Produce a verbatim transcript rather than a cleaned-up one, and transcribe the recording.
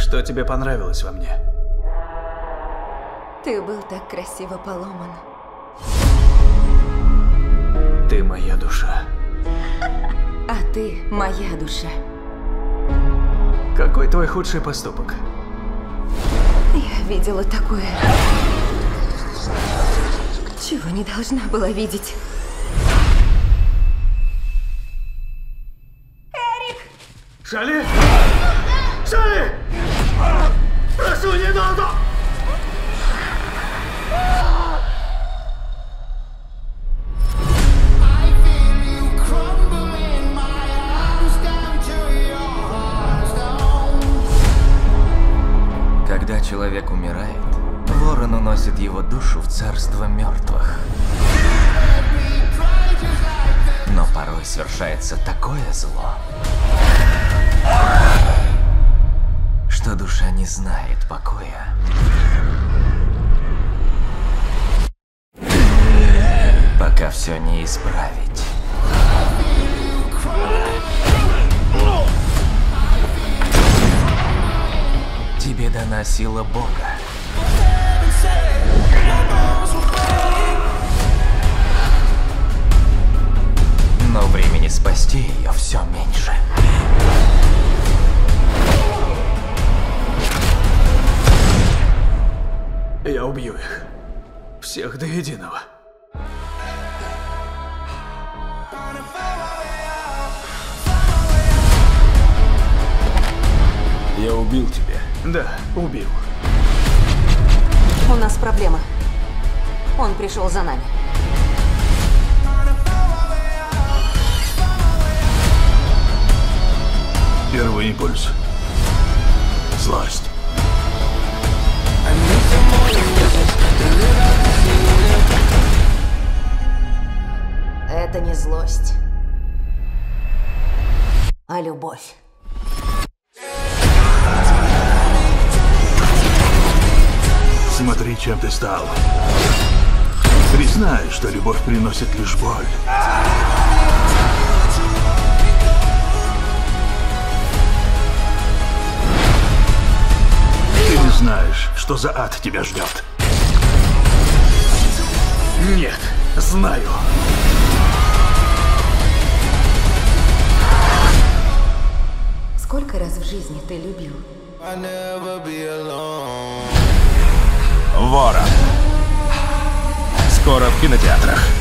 Что тебе понравилось во мне? Ты был так красиво поломан. Ты моя душа. А ты моя душа. Какой твой худший поступок? Я видела такое, чего не должна была видеть. Эрик! Шали! Шали! Прошу, не надо! Когда человек умирает, ворон уносит его душу в царство мертвых. Но порой совершается такое зло, что душа не знает покоя. Пока все не исправить. Тебе дана сила Бога. Но времени спасти ее все меньше. Я убью их. Всех до единого. Я убил тебя. Да, убил. У нас проблема. Он пришел за нами. Первый импульс. Злость. Это не злость, а любовь. Смотри, чем ты стал. Признай, что любовь приносит лишь боль. Ты не знаешь, что за ад тебя ждет. Нет, знаю. Сколько раз в жизни ты любил? Ворон. Скоро в кинотеатрах.